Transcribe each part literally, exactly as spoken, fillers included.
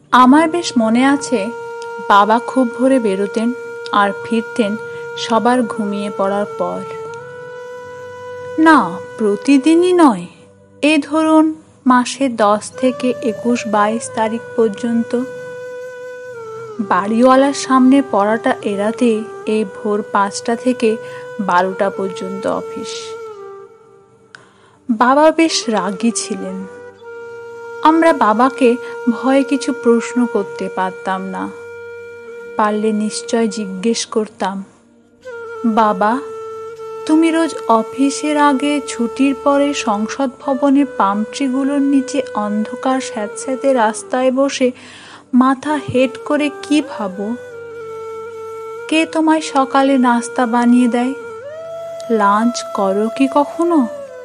আমার বেশ মনে আছে, বাবা খুব ভোরে বেরোতেন আর ফিরতেন সবার ঘুমিয়ে পড়ার পর। না, প্রতিদিনই নয়, এ ধরুন মাসে দশ থেকে একুশ বাইশ তারিখ পর্যন্ত। বাড়িওয়ালার সামনে পড়াটা এড়াতে এই ভোর পাঁচটা থেকে বারোটা পর্যন্ত অফিস। বাবা বেশ রাগী ছিলেন। আমরা বাবাকে ভয়ে কিছু প্রশ্ন করতে পারতাম না। পারলে নিশ্চয় জিজ্ঞেস করতাম, বাবা, তুমি রোজ অফিসের আগে ছুটির পরে সংসদ ভবনের পামট্রিগুলোর নিচে অন্ধকার স্যাঁতস্যাঁতে রাস্তায় বসে মাথা হেঁট করে কি ভাবো? কে তোমায় সকালে নাস্তা বানিয়ে দেয়? লাঞ্চ করো কি কখনো?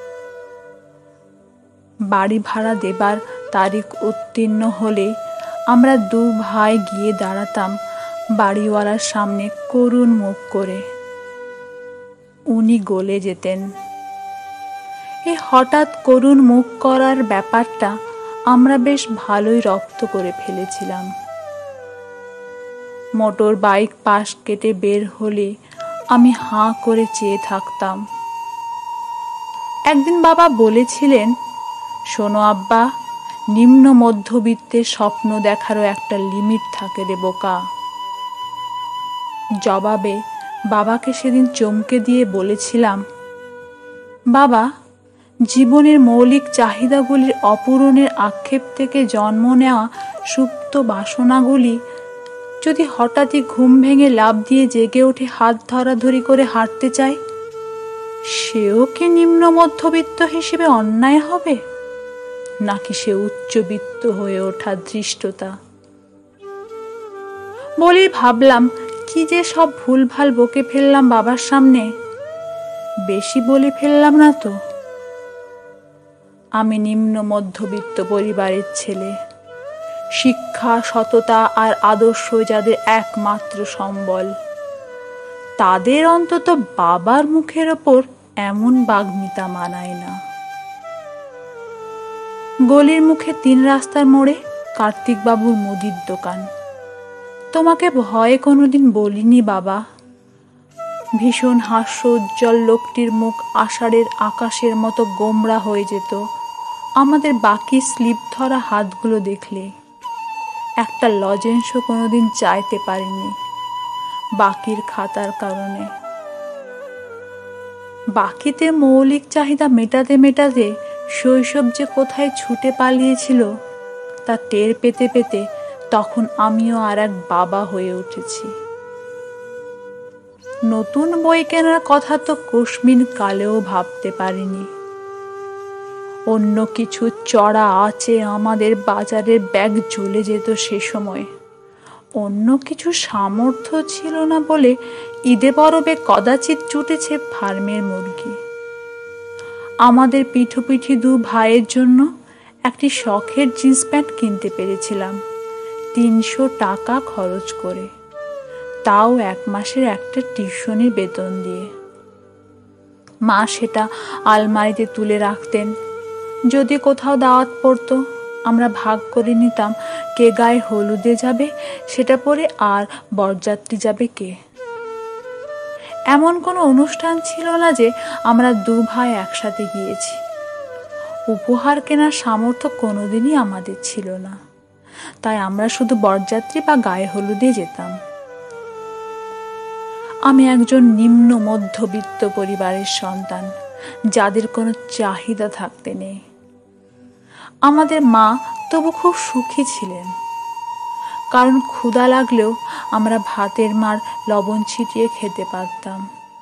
বাড়ি ভাড়া দেবার তারিখ উত্তীর্ণ হলে আমরা দু ভাই গিয়ে দাঁড়াতাম বাড়িওয়ালার সামনে করুণ মুখ করে। উনি গলে যেতেন। এই হঠাৎ করুণ মুখ করার ব্যাপারটা আমরা বেশ ভালোই রপ্ত করে ফেলেছিলাম। মোটর বাইক পাশ কেটে বের হলে আমি হাঁ করে চেয়ে থাকতাম। একদিন বাবা বলেছিলেন, শোনো আব্বা, নিম্ন মধ্যবিত্তের স্বপ্ন দেখারও একটা লিমিট থাকে রে বোকা। জবাবে বাবাকে সেদিন চমকে দিয়ে বলেছিলাম, বাবা, জীবনের মৌলিক চাহিদাগুলির অপূরণের আক্ষেপ থেকে জন্ম নেওয়া সুপ্ত বাসনাগুলি যদি হঠাৎই ঘুম ভেঙে লাফ দিয়ে জেগে উঠে হাত ধরাধরি করে হাঁটতে চায়, সেও কি নিম্ন মধ্যবিত্ত হিসেবে অন্যায় হবে, নাকি সে উচ্চবিত্ত হয়ে ওঠার ধৃষ্টতা? বলেই ভাবলাম, কি যে সব ভুলভাল বকে ফেললাম বাবার সামনে। বেশি বলে ফেললাম না তো? আমি নিম্ন মধ্যবিত্ত পরিবারের ছেলে। শিক্ষা, সততা আর আদর্শ যাদের একমাত্র সম্বল, তাদের অন্তত বাবার মুখের ওপর এমন বাগ্মিতা মানায় না। গলির মুখে তিন রাস্তার মোড়ে কার্তিক বাবুর মুদির দোকান। তোমাকে ভয়ে কোনোদিন বলিনি বাবা। ভীষণ হাস্য উজ্জ্বল লোকটির মুখ আষাঢ়ের আকাশের মতো গোমড়া হয়ে যেত আমাদের বাকি স্লিপ ধরা হাতগুলো দেখলে। একটা লজেন্সও কোনোদিন চাইতে পারিনি বাকির খাতার কারণে। বাকিতে মৌলিক চাহিদা মেটাতে মেটাতে শৈশব যে কোথায় ছুটে পালিয়েছিল তা টের পেতে পেতে তখন আমিও আর এক বাবা হয়ে উঠেছি। নতুন বই কেনার কথা তো কোশমিন কালেও ভাবতে পারিনি। অন্য কিছু চড়া আছে আমাদের বাজারের ব্যাগ জ্বলে যেত সে সময়। অন্য কিছু সামর্থ্য ছিল না বলে ঈদে পরবে কদাচিৎ জুটেছে ফার্মের মুরগি। আমাদের পিঠোপিঠি দু ভাইয়ের জন্য একটি শখের জিন্স প্যান্ট কিনতে পেরেছিলাম তিনশো টাকা খরচ করে, তাও এক মাসের একটা টিউশনির বেতন দিয়ে। মা সেটা আলমারিতে তুলে রাখতেন। যদি কোথাও দাওয়াত পড়তো আমরা ভাগ করে নিতাম কে গায়ে হলুদে যাবে সেটা পরে আর বরযাত্রী যাবে কে। এমন কোনো অনুষ্ঠান ছিল না যে আমরা দু ভাই একসাথে গিয়েছি। উপহার কেনার সামর্থ্য কোনোদিনই আমাদের ছিল না, তাই আমরা শুধু বরযাত্রী বা গায়ে হলুদে যেতাম। আমি একজন নিম্ন মধ্যবিত্ত পরিবারের সন্তান, যাদের কোনো চাহিদা থাকতে নেই। আমাদের মা তবু খুব সুখী ছিলেন, কারণ ক্ষুধা লাগলেও আমরা ভাতের মার লবণ ছিটিয়ে খেতে পারতাম।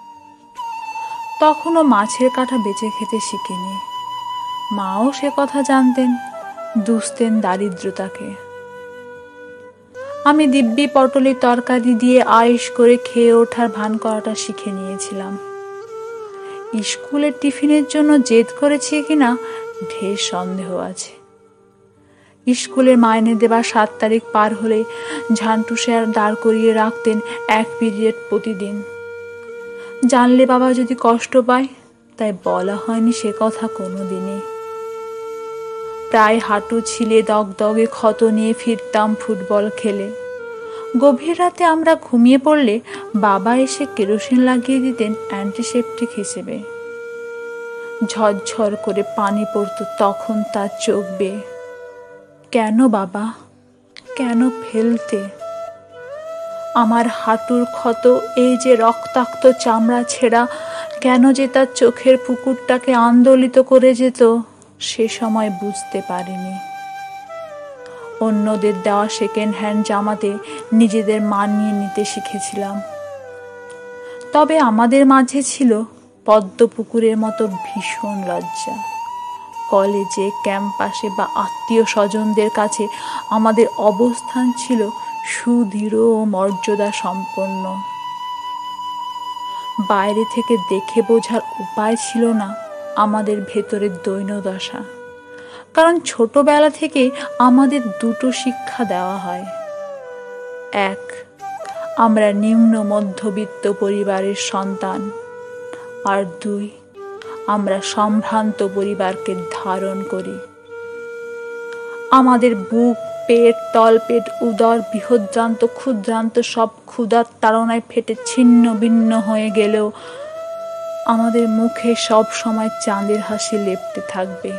তখনও মাছের কাঁটা বেঁচে খেতে শিখিনি। মাও সে কথা জানতেন, দুষতেন দারিদ্রতাকে। আমি দিব্যি পটলের তরকারি দিয়ে আয়েশ করে খেয়ে ওঠার ভান করাটা শিখে নিয়েছিলাম। স্কুলের টিফিনের জন্য জেদ করেছি কিনা ঢের সন্দেহ আছে। স্কুলের মাইনে দেবার সাত তারিখ পার হলে ঝান্টু স্যার দাঁড় করিয়ে রাখতেন এক পিরিয়ড প্রতিদিন। জানলে বাবা যদি কষ্ট পায়, তাই বলা হয়নি সে কথা কোনো দিনই। প্রায় হাঁটু ছিলে দগদগে ক্ষত নিয়ে ফিরতাম ফুটবল খেলে। গভীর রাতে আমরা ঘুমিয়ে পড়লে বাবা এসে কেরোসিন লাগিয়ে দিতেন অ্যান্টিসেপটিক হিসেবে। ঝরঝর করে পানি পড়তো তখন তার চোখ বেয়ে। কেন বাবা, কেন ফেলতে? আমার হাঁটুর ক্ষত, এই যে রক্তাক্ত চামড়া ছেঁড়া, কেন যে তার চোখের পুকুরটাকে আন্দোলিত করে যেত, সে সময় বুঝতে পারিনি। অন্যদের দেওয়া সেকেন্ড হ্যান্ড জামাতে নিজেদের মানিয়ে নিতে শিখেছিলাম। তবে আমাদের মাঝে ছিল পদ্ম পুকুরের মতো ভীষণ লজ্জা। কলেজে, ক্যাম্পাসে বা আত্মীয় স্বজনদের কাছে আমাদের অবস্থান ছিল সুদৃঢ় ও মর্যাদা সম্পন্ন। বাইরে থেকে দেখে বোঝার উপায় ছিল না আমাদের ভেতরের দৈন্যদশা, কারণ ছোটবেলা থেকে আমাদের দুটো শিক্ষা দেওয়া হয়। এক, আমরা নিম্ন মধ্যবিত্ত পরিবারের সন্তান, আর দুই, আমরা সম্ভ্রান্ত পরিবারকে ধারণ করি। আমাদের বুক, পেট, তলপেট, উদর, বৃহদ্রান্ত, ক্ষুদ্রান্ত সব ক্ষুধার তাড়নায় ফেটে ছিন্ন ভিন্ন হয়ে গেলেও আমাদের মুখে সব সময় চাঁদের হাসি লেপ্টে থাকবে।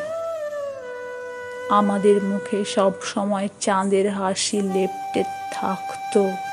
আমাদের মুখে সব সময় চাঁদের হাসি লেপ্টে থাকতো।